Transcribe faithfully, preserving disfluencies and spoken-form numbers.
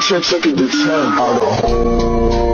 check, check it, the ten out of home.